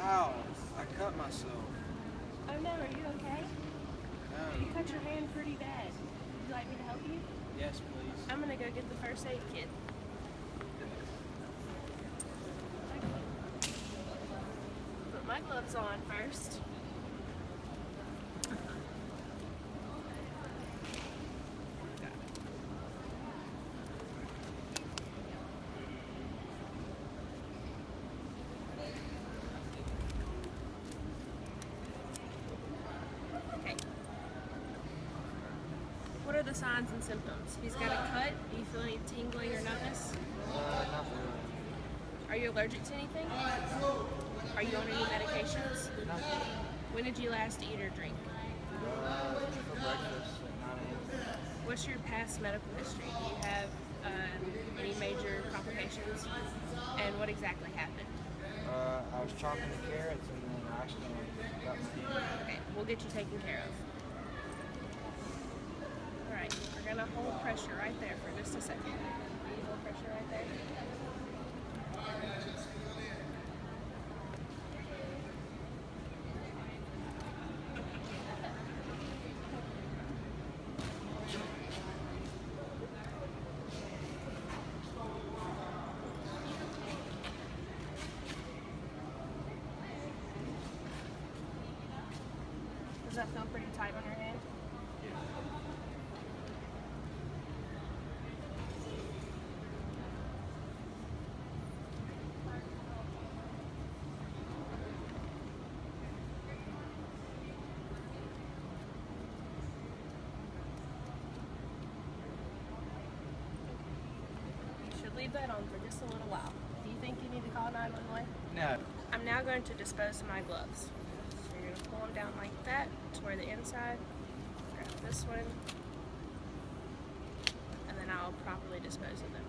Ow, I cut myself. Oh no, are you okay? You No. cut your hand pretty bad. Would you like me to help you? Yes, please. I'm gonna go get the first aid kit. Put my gloves on first. Okay. What are the signs and symptoms? He's got a cut. Do you feel any tingling or numbness? Not really. Are you allergic to anything? Are you on any medications? Nothing. When did you last eat or drink? For breakfast at 9 a.m. What's your past medical history? Do you have any major complications? And what exactly happened? I was chopping the carrots and then I accidentally got my hand. Okay, we'll get you taken care of. Alright, we're gonna hold pressure right there for just a second. Can you hold pressure right there? Does that feel pretty tight on your hand? You should leave that on for just a little while. Do you think you need to call 911? No. I'm now going to dispose of my gloves. So you're going to pull them down like that to where the inside, grab this one, and then I'll properly dispose of them.